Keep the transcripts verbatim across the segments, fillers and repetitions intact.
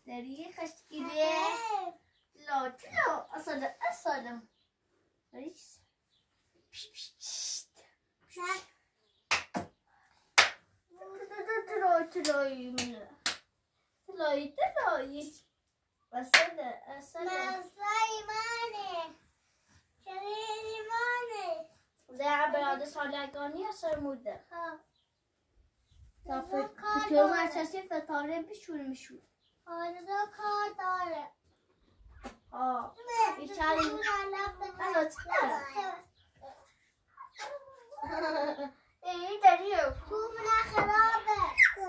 داری خشکیده لا لا اصلا اصلا داری پیش پیش تلای تلای منه تلای تلای اصلا اصلا مزای منه شریری منه زیاد برای سالگانی اصلا موده ها تا فتور مرچسی فتاره بشور میشور آره دو کار داره آه بیچاره الان ای داری تو من خرابه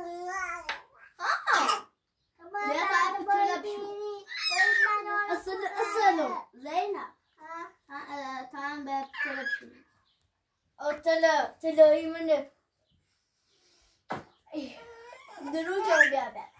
آه نه بعد بتولا بشور اصلا اصلا زينب تعال بقى بتولا بشور او تلا تلاقي منه درو جا بیا بیا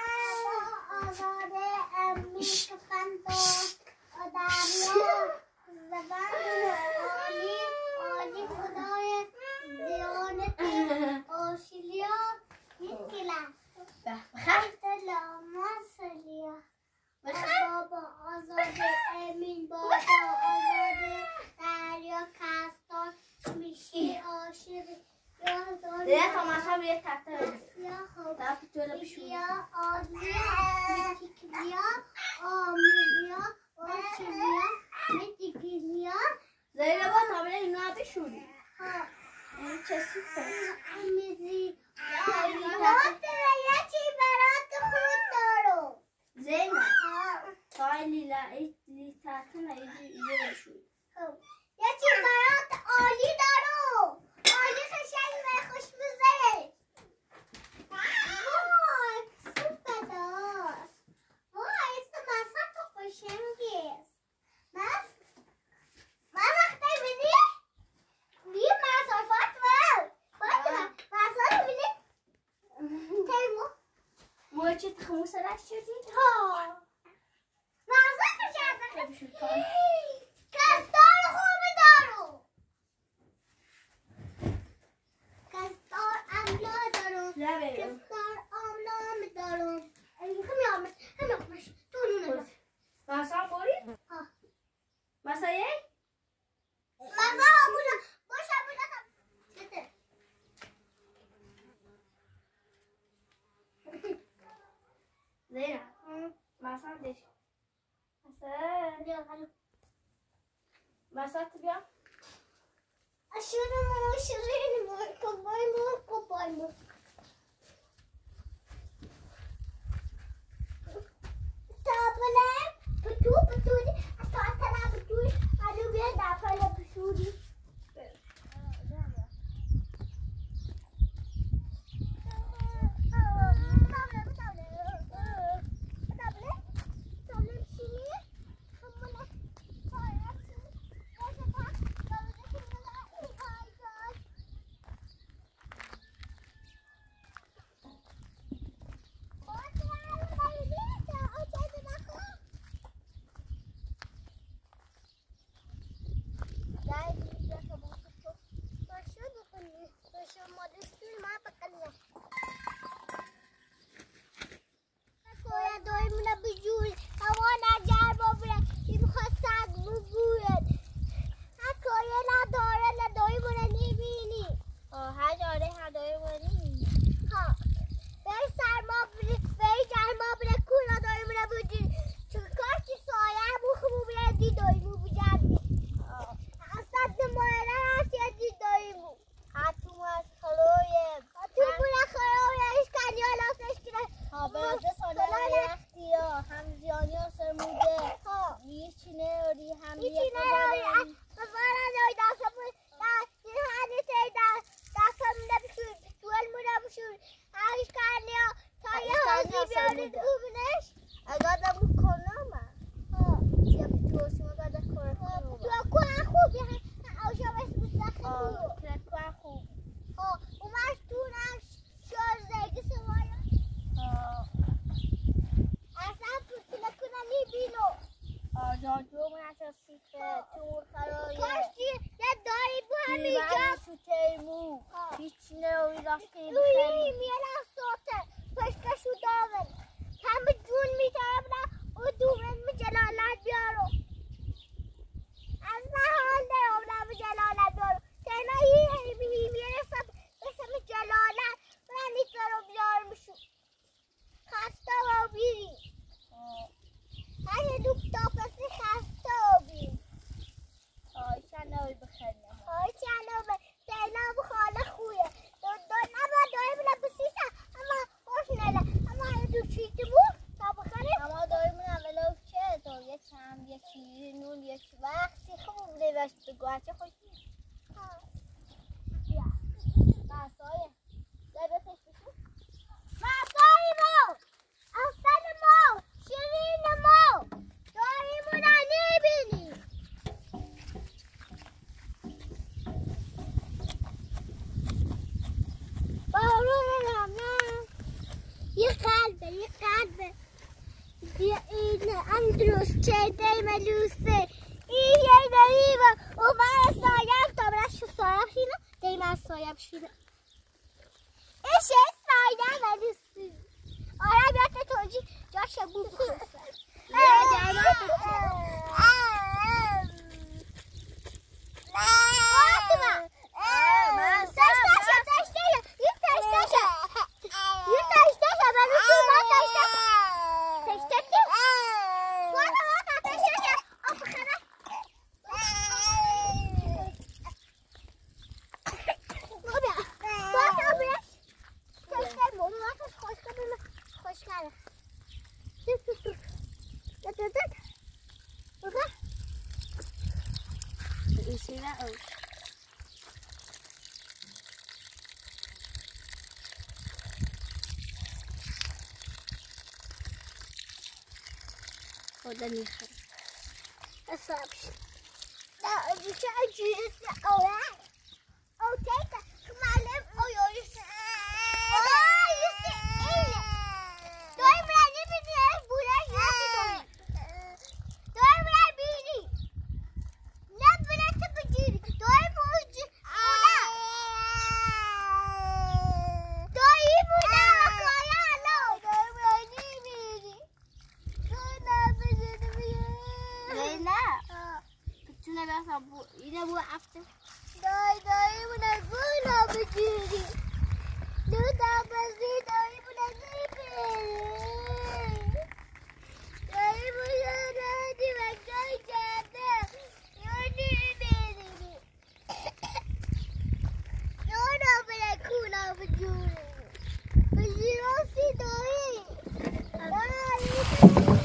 آزاده امی کفندو آدمیا زبان آلی آلی خدای دیانت آشیلیا میکلا خیلی لاماسلیا بابا آزاده امین بابا آزاده دریا کستان میشی آشیلی ده خلاص هم یه تحته تا بتولا بیا آدیا میتیک بیا آمی بیا آشی بیا میتیک بیا زیرا با تابله اینو هم بشوری ها این چه سیفه میزی برات یه چی برات خود دارو زینا تای لیلا لی تحته نیده بشوری یه چی برات عالی دارو عالی خشنگ و خوشمزه وای سوپر دار وای است ماسا تو خوشنگیست ماس ما وقتی بینی بی مسافت ول باید مسافت بینی تیمو موچه تخموس راش شدید ها مسافت شده بشور کار کستار خوبی دارو کستار املا دارو لبه کستار املا دارو همه آمد همه آمد تو نونه ماسا بوری؟ ها ماسا یک؟ مزا بودا باشه بودا چطور زینا ماسا دیش ماسا بیا حالا ماسا تو بیا اشوره مو شیرین مو کبای مو کبای مو تابله پتو پتوری اتا اتا پتوری الو بیا دافله پشوری راست Uy, mira la sota. Pues que su doven. Tam jun mi لوسچه دايما لوسه إيه دايما وما الصايم طبعا شو الصايم شينا دايما الصايم شينا إيش الصايم لوسه آره بیاد توجی جاش بو بخوره نه خدا میخواد اصابش لا بیشه جیس اوه او تیتا معلم او یوریس اوه یوسی اینه دوی برای بینی بوره یوسی دوی دوی برای بینی نه برای تو بجیری دوی بوجی بولا دوی بولا اکایا لو دوی برای بینی نه بتونه بس بو اینه بو افته دای دای بونه گولا بجیری دو تا بزی دای بونه نیپری دای بونه رادی و جای جاده یونی بیری یونا بونه کولا بجوری بجیراسی دایی دایی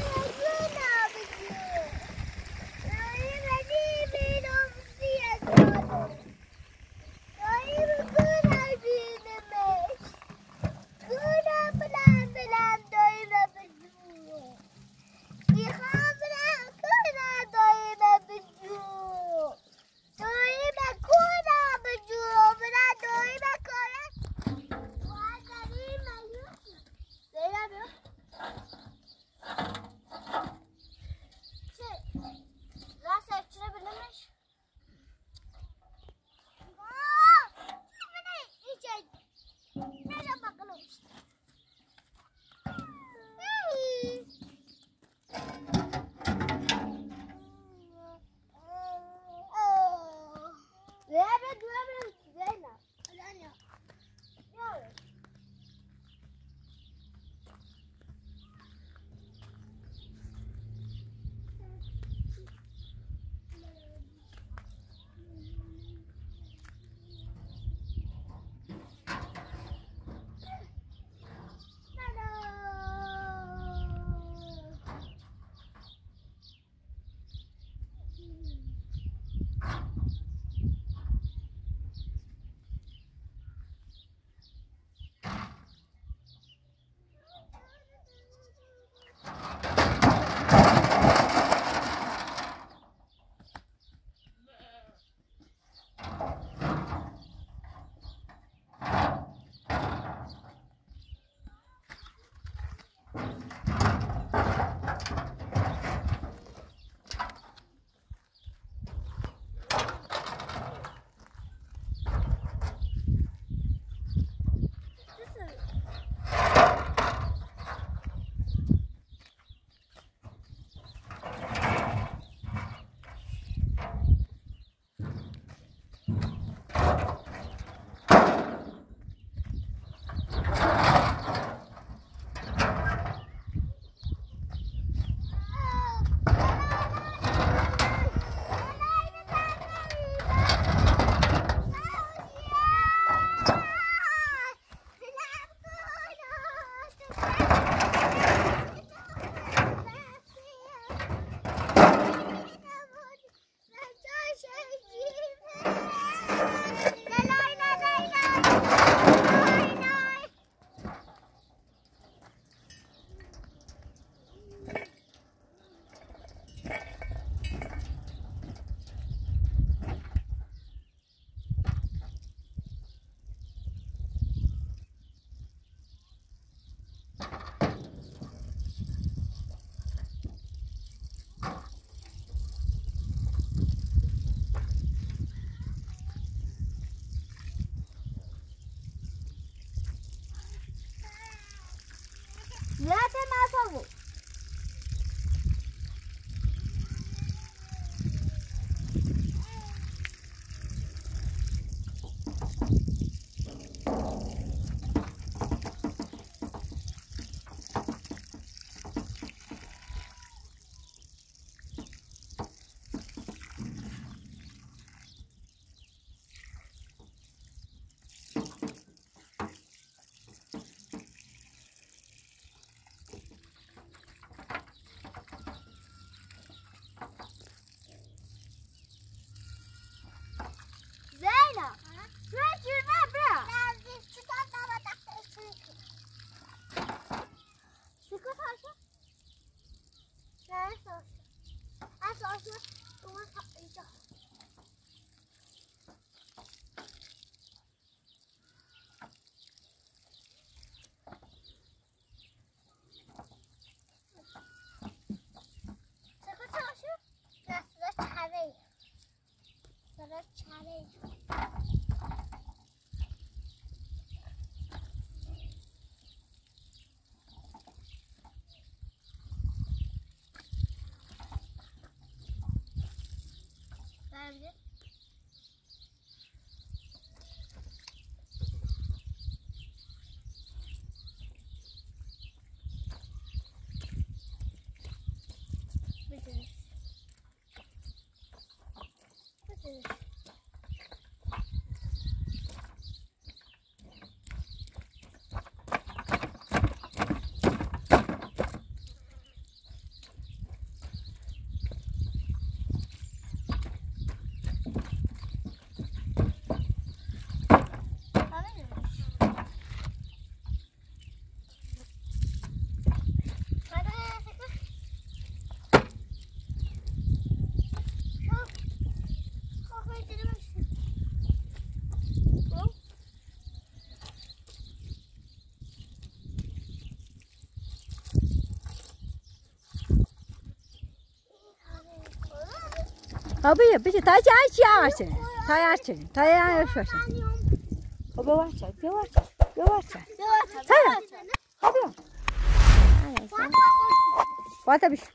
نه ساس اساس اومد اینجا ها بیا بیا تا جا چی تا یا چی تا یا شو خب بیا چی بیا چی بیا چی تا یا خب بیا وات بیش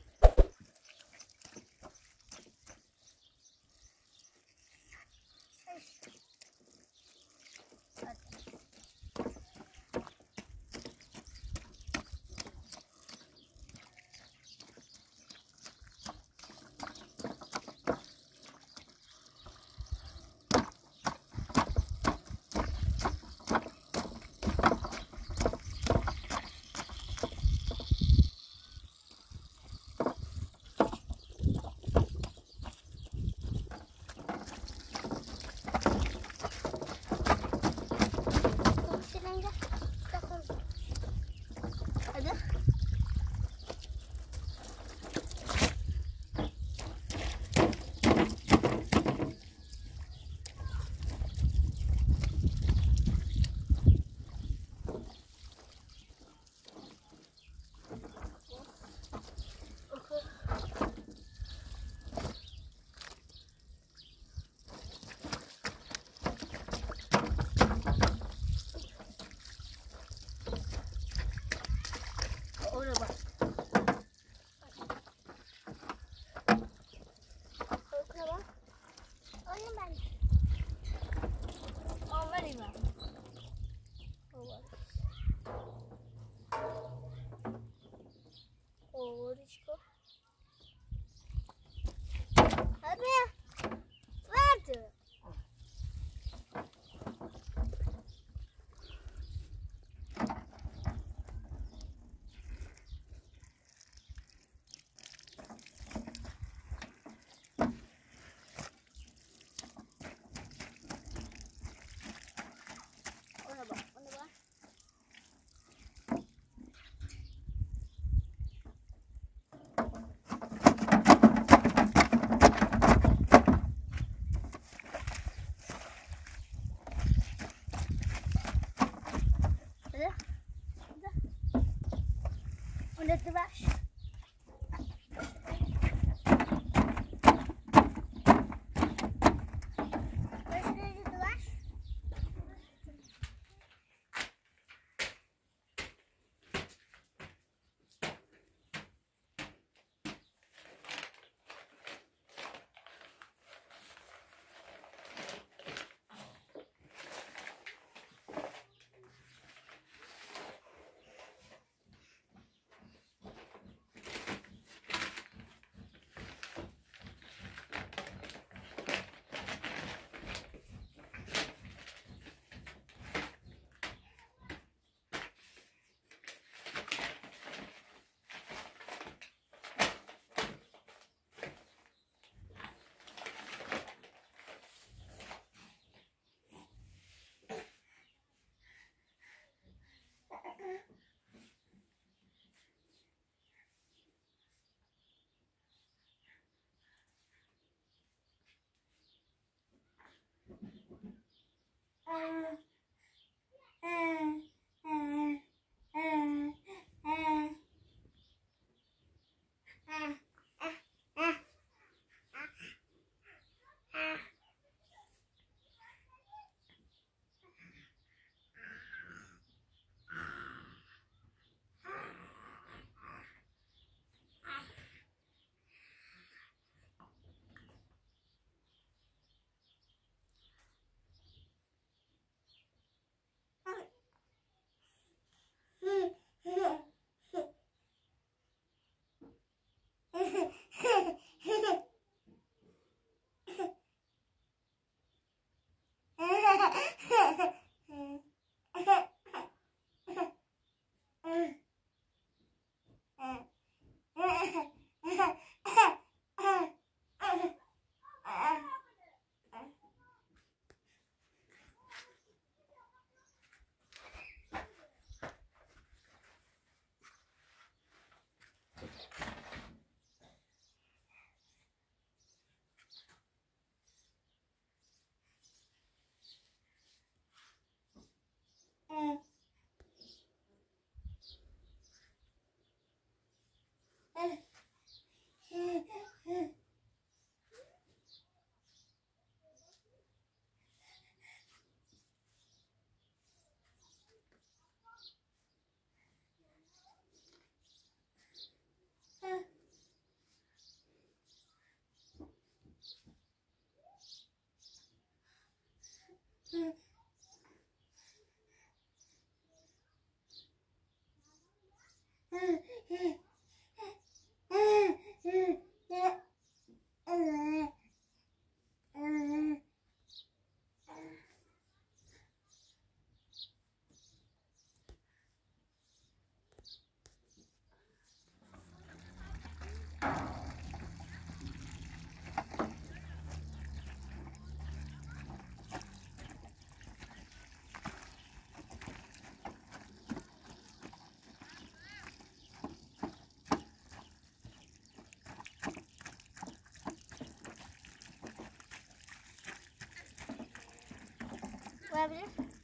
Olabilir.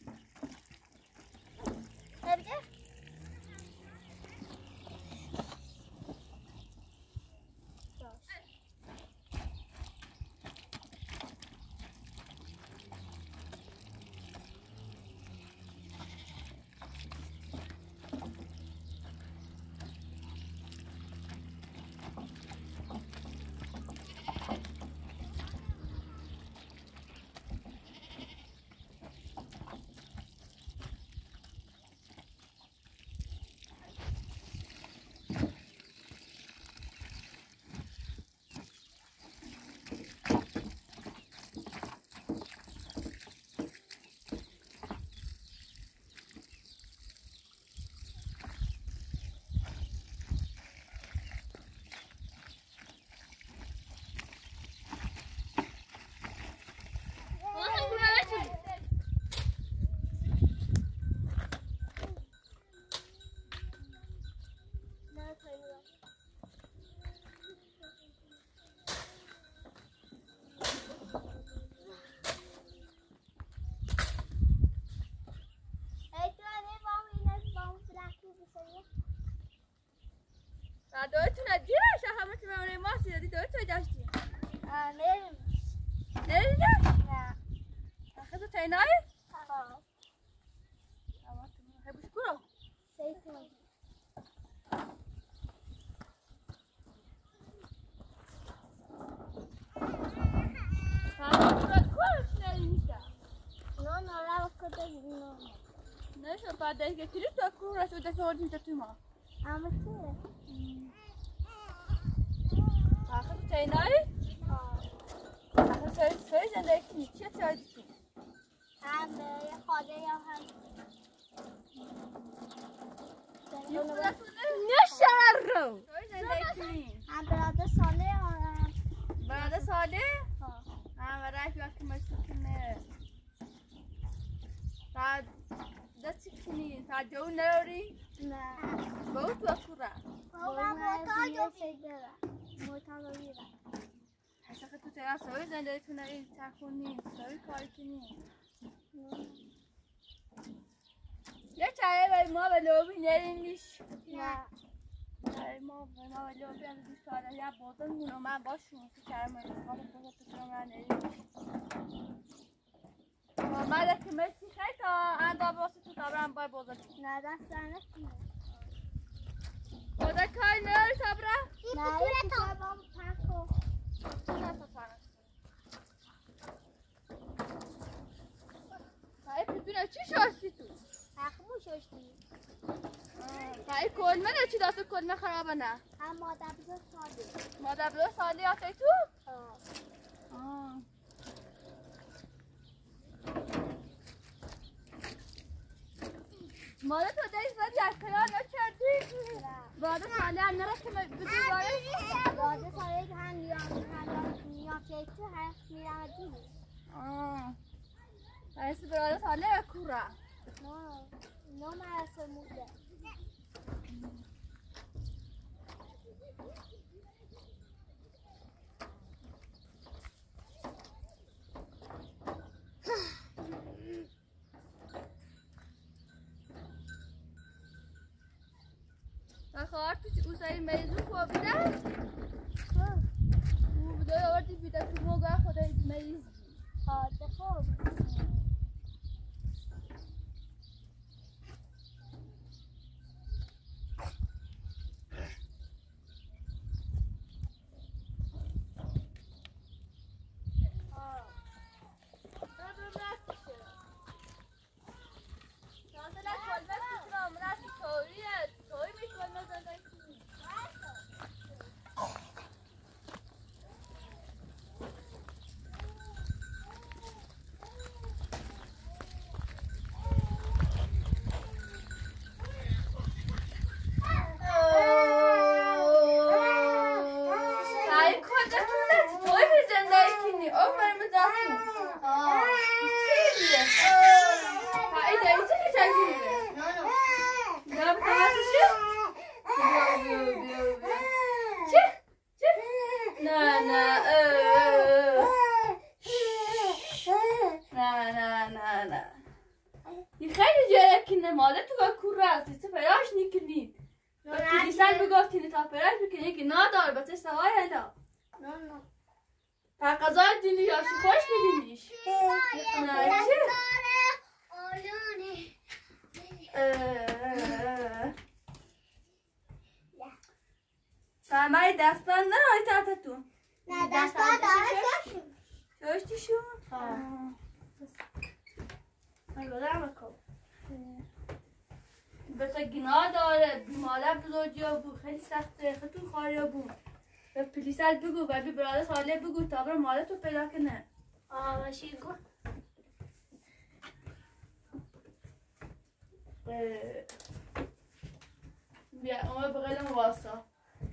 Olabilir. دورتون ادیره شهامت میمونه ماسی دادی دورتون داشتی نریم نریده؟ نه خیلی تینایی؟ ها خیلی بشکرو سیتون No, no la vasco no. No, eso para desde que tú ocurres o de todo de tu mamá. Ah, me quiere. آخر تینایی؟ آخر سوی سوی زندگی چه سوی؟ هم به خاله یا هم نشر رو سوی زندگی هم براده ساله هم براده ساله؟ هم برای وقتی مسکنه تا دستی کنی تا جو نروی؟ نه بود و کورا بابا موتا جو بیرم موتا جو بیرم عشان تو ترا سوی زنده تونی تکونی سوی کاری کنی یه چایه برای ما به لوبی نرینیش نه برای ما به ما به لوبی هم دوست داره یا بودن مونو من باشون تو کرم ما به خود تو من نرینیش من که مرسی خیلی تا اندام واسه تو تابرم بای بودن نه دست در نکنه بودن کاری نری تابرم نه یه تو بام پرکو سعی بدونه چی شاستی تو؟ حقمو شاشتی سعی کلمه نه چی دست کلمه خرابه نه؟ هم مادر بزرگ ساده مادر بزرگ ساده آتی تو؟ آه آه مادر تو دیز باید یک پیار نکردی؟ مادر ساله هم نرد که بدون داره؟ مادر ساله که هم نیام که تو هست میرم دیدی آه بایستی براده ساله کورا نه نه مرسه موده خواهر تو اوزایی میزون خوب بوده؟ او بوده آوردی بیده تو موگه خودای میز خواهد خوب قضای دینی یاشی خوش بدینیش نه چه؟ سرمایی دستان نه رای تحت تو نه دستان داره شاشتی شون؟ من بدرم بکن بسا گناه داره بیماله بزرگی ها بود خیلی سخته خیلی خاری ها بود به پلیسل بگو و بی براده ساله بگو تا برای ماله تو پیدا کنه آه باشی گو بیا اومه بغیلم واسا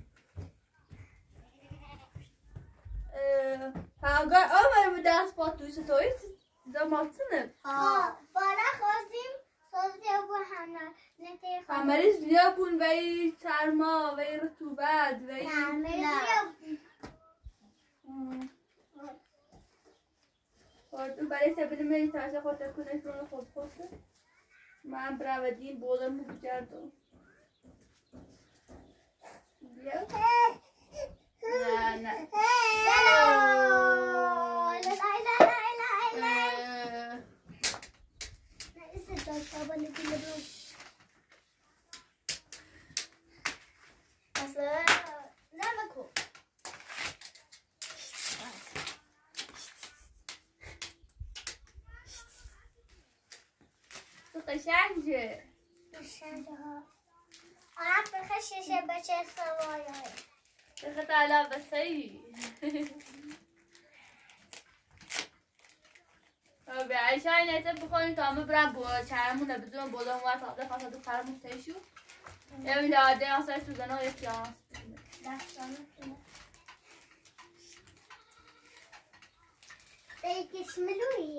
همگاه اومه به دست با توی ستایی داماتونه آه بالا خوزیم سازده بو همه نته خواهد مریض لیا بون وی سرما وی رطوبت وی نه مریض لیا بون برای سبیل مدیتاسه خود کنش رو خود خوده من براودین بودم رو بجردم بیا نه نه تو قشنگه قشنگه ها آرام بخششه بچه سوایه بخط علاقه سایی به عیشه این ایتم بخوریم تا همه برم با چرمونه بدون بودم و تابده خواست دو خرمون تیشو یه میلاده آسایش تو زنه یکی آس دستانه کنه بیگی شملوی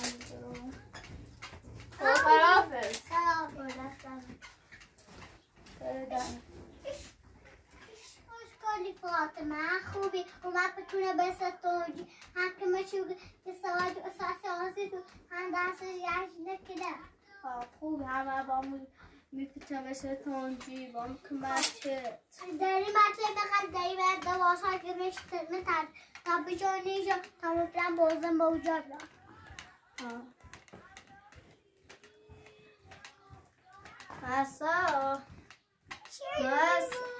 خرافز خرافز دستانه دستانه خیلی فاطمه خوبی اومد بتونه بستونجی هم که مشو که سواد اساس آسی تو هم درس یجنه کده خوب همه با مو میپیچه مثل تونجی با مکمچه داری مچه بخد داری باید دواس ها که بشتر نتر تا بجا نیجا تا مطلب بازم با اجاب مسا چی؟